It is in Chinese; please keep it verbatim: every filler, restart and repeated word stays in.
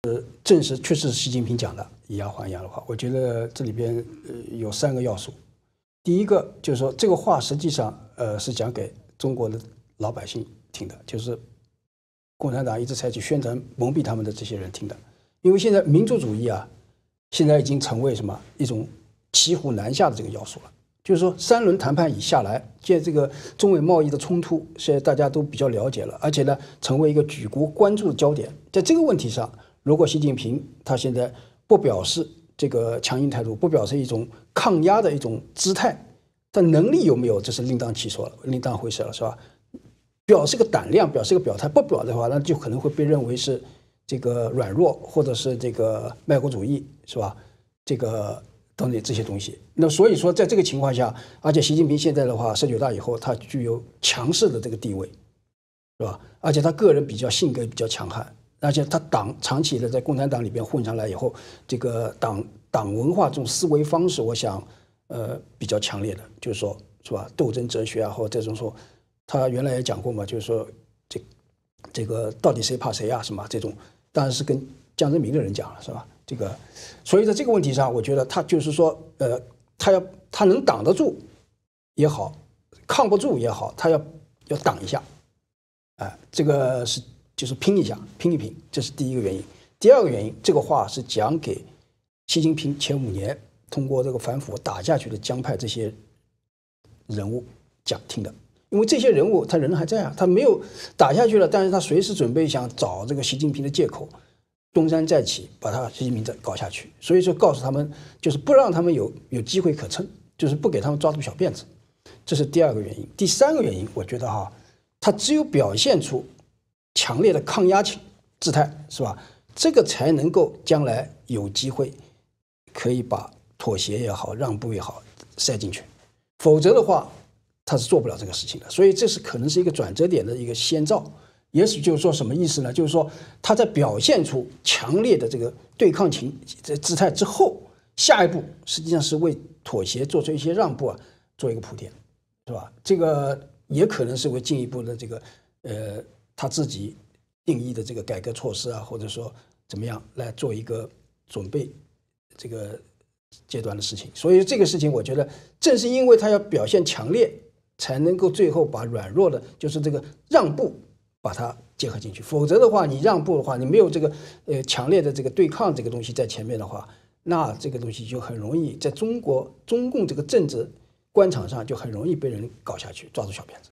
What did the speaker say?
证实确实是习近平讲的以牙还牙的话，我觉得这里边呃有三个要素。第一个就是说，这个话实际上呃是讲给中国的老百姓听的，就是共产党一直采取宣传蒙蔽他们的这些人听的。因为现在民族主义啊，现在已经成为什么一种骑虎难下的这个要素了。就是说，三轮谈判已下来，现在这个中美贸易的冲突，现在大家都比较了解了，而且呢，成为一个举国关注的焦点。在这个问题上，如果习近平他现在不表示这个强硬态度，不表示一种抗压的一种姿态，他能力有没有，这是另当其说了，另当回事了，是吧？表示个胆量，表示个表态，不表的话，那就可能会被认为是这个软弱，或者是这个卖国主义，是吧？这个等等这些东西。那所以说，在这个情况下，而且习近平现在的话，十九大以后，他具有强势的这个地位，是吧？而且他个人比较性格比较强悍，而且他党长期的在共产党里边混上来以后，这个党党文化这种思维方式，我想呃比较强烈的，就是说是吧？斗争哲学啊，或者这种说，他原来也讲过嘛，就是说这这个到底谁怕谁啊，什么这种，当然是跟江泽民的人讲了，是吧？这个，所以在这个问题上，我觉得他就是说，呃，他要他能挡得住也好，抗不住也好，他要要挡一下，哎、呃，这个是就是拼一下，拼一拼，这是第一个原因。第二个原因，这个话是讲给习近平前五年通过这个反腐打下去的江派这些人物讲听的，因为这些人物他人还在啊，他没有打下去了，但是他随时准备想找这个习近平的借口。东山再起，把他习近平再搞下去，所以说告诉他们，就是不让他们有有机会可乘，就是不给他们抓住小辫子，这是第二个原因。第三个原因，我觉得哈，他只有表现出强烈的抗压情姿态，是吧？这个才能够将来有机会可以把妥协也好、让步也好塞进去，否则的话，他是做不了这个事情的。所以这是可能是一个转折点的一个先兆。也许就是说什么意思呢？就是说他在表现出强烈的这个对抗情姿态之后，下一步实际上是为妥协做出一些让步啊，做一个铺垫，是吧？这个也可能是为进一步的这个呃他自己定义的这个改革措施啊，或者说怎么样来做一个准备这个阶段的事情。所以这个事情，我觉得正是因为他要表现强烈，才能够最后把软弱的，就是这个让步。把它结合进去，否则的话，你让步的话，你没有这个呃强烈的这个对抗这个东西在前面的话，那这个东西就很容易在中国中共这个政治官场上就很容易被人搞下去，抓住小辫子。